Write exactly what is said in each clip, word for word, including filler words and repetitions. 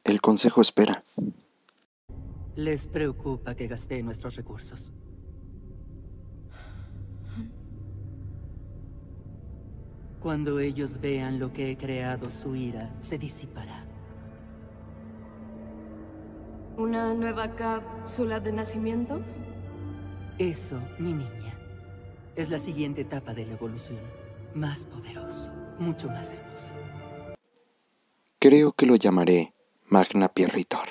el consejo espera. Les preocupa que gasté nuestros recursos. Cuando ellos vean lo que he creado, su ira se disipará. ¿Una nueva cápsula de nacimiento? Eso, mi niña, es la siguiente etapa de la evolución. Más poderoso, mucho más hermoso. Creo que lo llamaré Magnapiritor.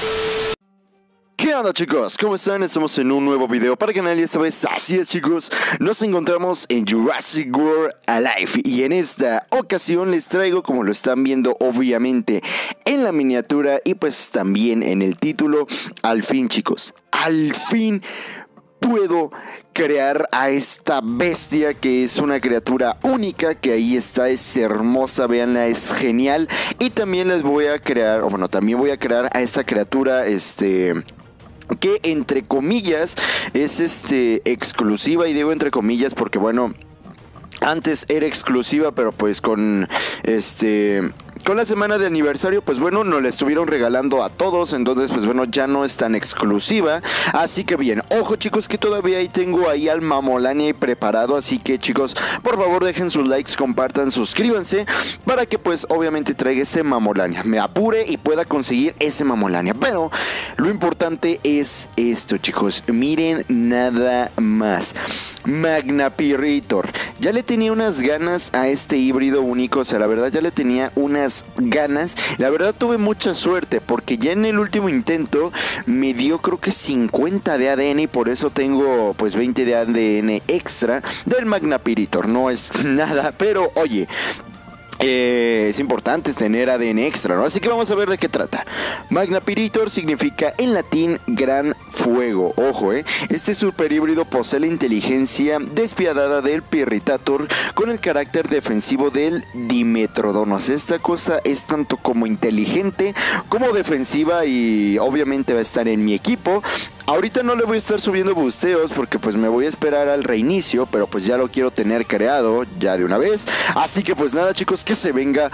¿Qué onda, chicos? ¿Cómo están? Estamos en un nuevo video para el canal y esta vez, así es, chicos, nos encontramos en Jurassic World Alive. Y en esta ocasión les traigo, como lo están viendo obviamente en la miniatura y pues también en el título, al fin, chicos, al fin puedo crear a esta bestia que es una criatura única, que ahí está, es hermosa, véanla, es genial. Y también les voy a crear, o bueno, también voy a crear a esta criatura, este... que entre comillas es este exclusiva, y digo entre comillas porque bueno, antes era exclusiva, pero pues con este... con la semana de aniversario, pues bueno, nos la estuvieron regalando a todos. Entonces, pues bueno, ya no es tan exclusiva. Así que bien, ojo, chicos, que todavía ahí tengo ahí al Mamolania preparado. Así que, chicos, por favor dejen sus likes, compartan, suscríbanse, para que pues obviamente traiga ese Mamolania, me apure y pueda conseguir ese Mamolania. Pero lo importante es esto, chicos, miren nada más, Magnapiritor. Ya le tenía unas ganas a este híbrido único, o sea, la verdad ya le tenía unas ganas. La verdad tuve mucha suerte porque ya en el último intento me dio creo que cincuenta de A D N y por eso tengo pues veinte de A D N extra del Magnapiritor. No es nada, pero oye, Eh, es importante tener A D N extra, ¿no? Así que vamos a ver de qué trata. Magnapiritor significa en latín gran fuego. Ojo, eh. Este super híbrido posee la inteligencia despiadada del Pirritator con el carácter defensivo del Dimetrodon. O sea, esta cosa es tanto como inteligente como defensiva y obviamente va a estar en mi equipo. Ahorita no le voy a estar subiendo busteos porque pues me voy a esperar al reinicio, pero pues ya lo quiero tener creado ya de una vez. Así que pues nada, chicos, que se venga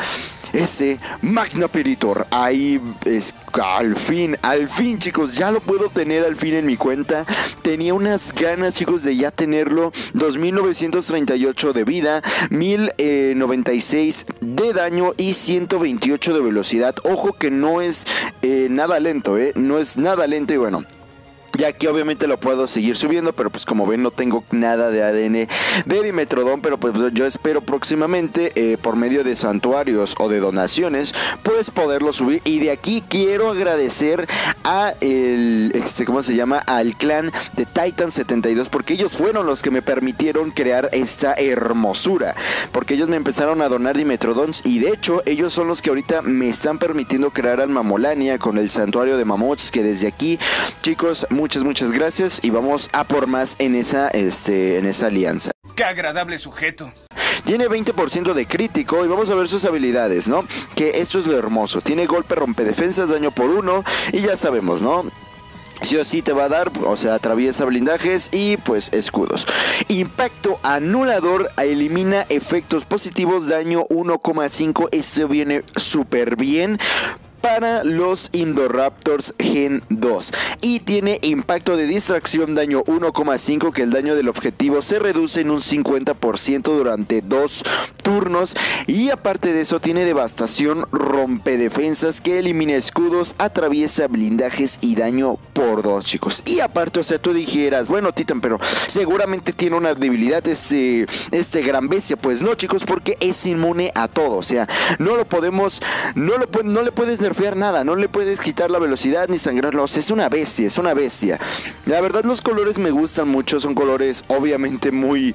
ese Magnapiritor. Ahí es, al fin, al fin, chicos, ya lo puedo tener al fin en mi cuenta. Tenía unas ganas, chicos, de ya tenerlo. dos mil novecientos treinta y ocho de vida, mil noventa y seis de daño y ciento veintiocho de velocidad. Ojo que no es eh, nada lento, eh, no es nada lento y bueno, ya que obviamente lo puedo seguir subiendo, pero pues como ven no tengo nada de A D N de Dimetrodon, pero pues yo espero próximamente eh, por medio de santuarios o de donaciones pues poderlo subir. Y de aquí quiero agradecer a el, este, ¿cómo se llama? Al clan de Titan setenta y dos, porque ellos fueron los que me permitieron crear esta hermosura, porque ellos me empezaron a donar Dimetrodons y de hecho ellos son los que ahorita me están permitiendo crear al Mamolania con el santuario de mamuts, que desde aquí, chicos, muchas muchas gracias y vamos a por más en esa este en esa alianza. ¡Qué agradable sujeto! Tiene veinte por ciento de crítico y vamos a ver sus habilidades, ¿no? Que esto es lo hermoso. Tiene golpe, rompedefensas, daño por uno y ya sabemos, ¿no? Sí o sí te va a dar, o sea, atraviesa blindajes y pues escudos. Impacto anulador, elimina efectos positivos, daño uno coma cinco. Esto viene súper bien para los Indoraptors Gen dos. Y tiene impacto de distracción, daño uno coma cinco, que el daño del objetivo se reduce en un cincuenta por ciento durante dos turnos. Y aparte de eso tiene devastación, rompedefensas, que elimina escudos, atraviesa blindajes y daño por dos, chicos. Y aparte, o sea, tú dijeras, bueno, Titan, pero seguramente tiene una debilidad este, este gran bestia. Pues no, chicos, porque es inmune a todo. O sea, no lo podemos, no, lo, no le puedes nerfear nada, no le puedes quitar la velocidad ni sangrarlo. O sea, es una bestia, es una bestia. La verdad, los colores me gustan mucho, son colores obviamente muy...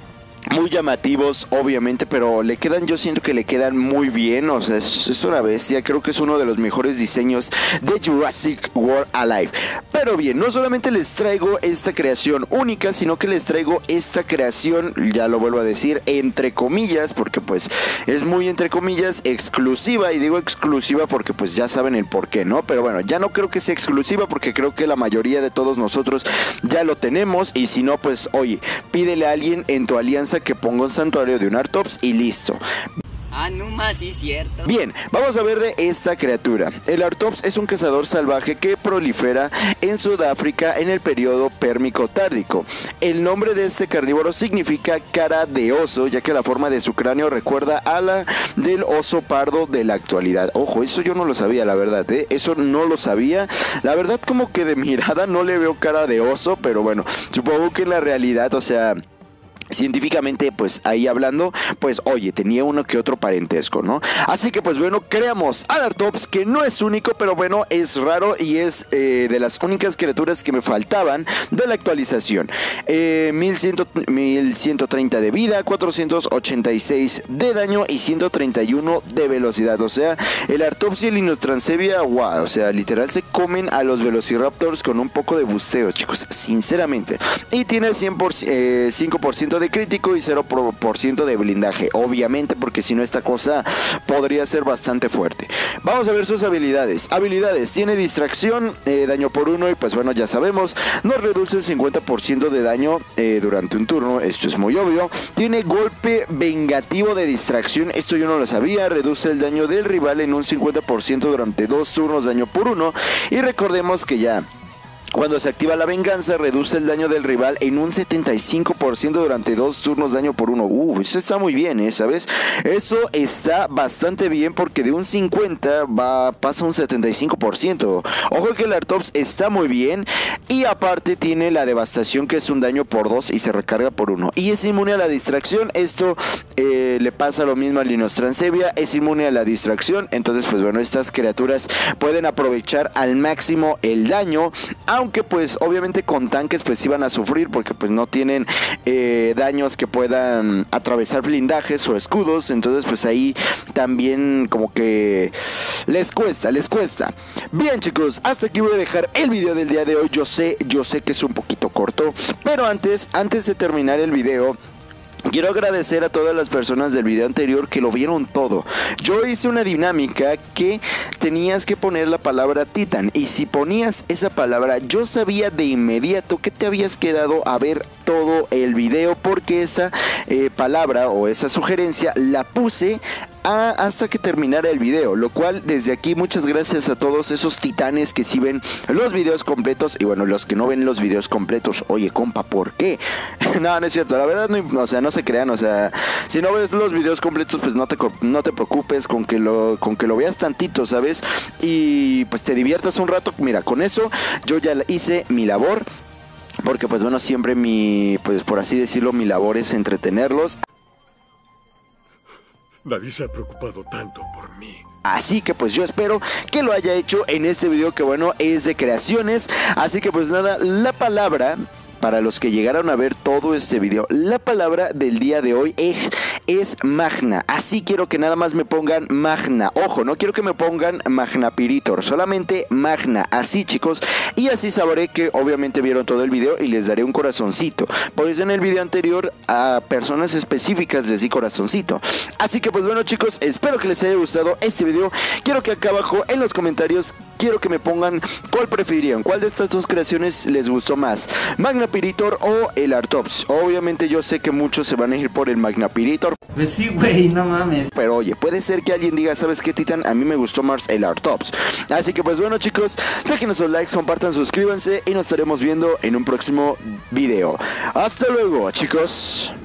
muy llamativos, obviamente, pero le quedan, yo siento que le quedan muy bien. O sea, es, es una bestia. Creo que es uno de los mejores diseños de Jurassic World Alive. Pero bien, no solamente les traigo esta creación única, sino que les traigo esta creación, ya lo vuelvo a decir, entre comillas, porque pues es muy entre comillas exclusiva. Y digo exclusiva porque pues ya saben el por qué, ¿no? Pero bueno, ya no creo que sea exclusiva porque creo que la mayoría de todos nosotros ya lo tenemos. Y si no, pues oye, pídele a alguien en tu alianza que ponga un santuario de un Artops y listo. Ah, no más, sí, cierto. Bien, vamos a ver de esta criatura. El Artops es un cazador salvaje que prolifera en Sudáfrica en el periodo pérmico tárdico. El nombre de este carnívoro significa cara de oso, ya que la forma de su cráneo recuerda a la del oso pardo de la actualidad. Ojo, eso yo no lo sabía, la verdad, ¿eh? Eso no lo sabía. La verdad, como que de mirada no le veo cara de oso, pero bueno, supongo que en la realidad, o sea, científicamente, pues ahí hablando, pues oye, tenía uno que otro parentesco, ¿no? Así que pues bueno, creamos al Artops, que no es único, pero bueno, es raro y es eh, de las únicas criaturas que me faltaban de la actualización. eh, mil ciento treinta de vida, cuatrocientos ochenta y seis de daño y ciento treinta y uno de velocidad. O sea, el Artops y el Inotransevia, wow, o sea, literal se comen a los Velociraptors con un poco de busteo, chicos, sinceramente. Y tiene el cien por ciento, eh, cinco por ciento de crítico y cero por ciento de blindaje, obviamente, porque si no esta cosa podría ser bastante fuerte. Vamos a ver sus habilidades. Habilidades: tiene distracción, eh, daño por uno, y pues bueno, ya sabemos, nos reduce el cincuenta por ciento de daño eh, durante un turno, esto es muy obvio. Tiene golpe vengativo de distracción, esto yo no lo sabía, reduce el daño del rival en un cincuenta por ciento durante dos turnos, daño por uno, y recordemos que ya cuando se activa la venganza, reduce el daño del rival en un setenta y cinco por ciento durante dos turnos, daño por uno. Uh, eso está muy bien, ¿eh? ¿Sabes? Eso está bastante bien, porque de un cincuenta va, pasa un setenta y cinco por ciento. Ojo que el Artops está muy bien. Y aparte tiene la devastación, que es un daño por dos y se recarga por uno. Y es inmune a la distracción. Esto eh, le pasa lo mismo al Inostransevia. Es inmune a la distracción. Entonces, pues bueno, estas criaturas pueden aprovechar al máximo el daño. Aunque pues obviamente con tanques pues iban a sufrir, porque pues no tienen eh, daños que puedan atravesar blindajes o escudos. Entonces pues ahí también como que les cuesta, les cuesta. Bien, chicos, hasta aquí voy a dejar el video del día de hoy. Yo sé, yo sé que es un poquito corto, pero antes, antes de terminar el video, quiero agradecer a todas las personas del video anterior que lo vieron todo. Yo hice una dinámica que tenías que poner la palabra Titan, y si ponías esa palabra, yo sabía de inmediato que te habías quedado a ver todo el video, porque esa eh, palabra o esa sugerencia la puse A, hasta que terminara el video, lo cual desde aquí muchas gracias a todos esos titanes que sí ven los videos completos, y bueno, los que no ven los videos completos, oye compa, ¿por qué? No, no es cierto, la verdad, no, o sea, no se crean, o sea, si no ves los videos completos, pues no te, no te preocupes, con que, lo, con que lo veas tantito, ¿sabes? Y pues te diviertas un rato, mira, con eso yo ya hice mi labor, porque pues bueno, siempre mi, pues por así decirlo, mi labor es entretenerlos. Nadie se ha preocupado tanto por mí. Así que pues yo espero que lo haya hecho en este video, que bueno, es de creaciones. Así que pues nada, la palabra, para los que llegaron a ver todo este video, la palabra del día de hoy es, es Magna. Así quiero que nada más me pongan Magna. Ojo, no quiero que me pongan Magnapiritor, solamente Magna. Así, chicos, y así sabré que obviamente vieron todo el video y les daré un corazoncito. Por eso en el video anterior a personas específicas les di corazoncito. Así que pues bueno, chicos, espero que les haya gustado este video. Quiero que acá abajo en los comentarios, quiero que me pongan cuál preferirían, cuál de estas dos creaciones les gustó más, Magnapiritor o el Artops. Obviamente yo sé que muchos se van a ir por el Magnapiritor. Pues sí, güey, no mames. Pero oye, puede ser que alguien diga, ¿sabes qué, Titan? A mí me gustó más el Artops. Así que pues bueno, chicos, déjenos sus likes, compartan, suscríbanse y nos estaremos viendo en un próximo video. Hasta luego, chicos.